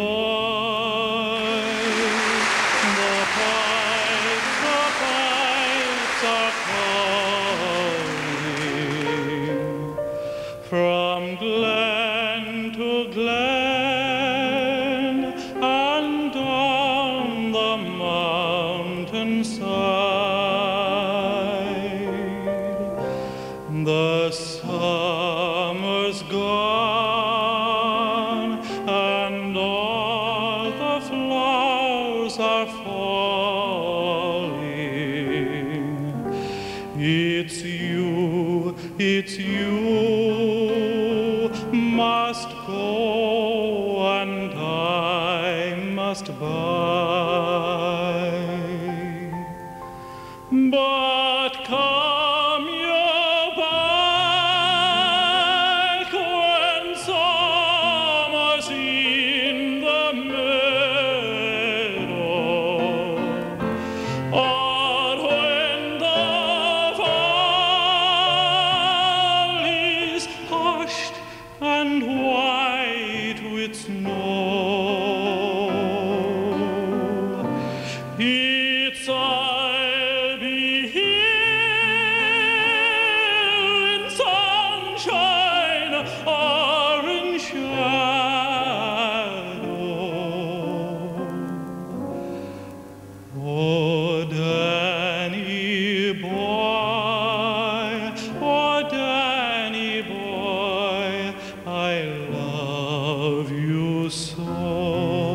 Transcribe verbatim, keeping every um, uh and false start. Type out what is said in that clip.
the pipes, the pipes are calling from glen to glen and down the mountainside. The summer's gone and all the flowers are falling. It's you, it's you must go and I must buy. But come you back when summer's in the meadow, or when the valley's hushed and white with snow. It's I'll be here in sunshine or in shadow. Oh, Danny boy, oh, Danny boy, I love you so.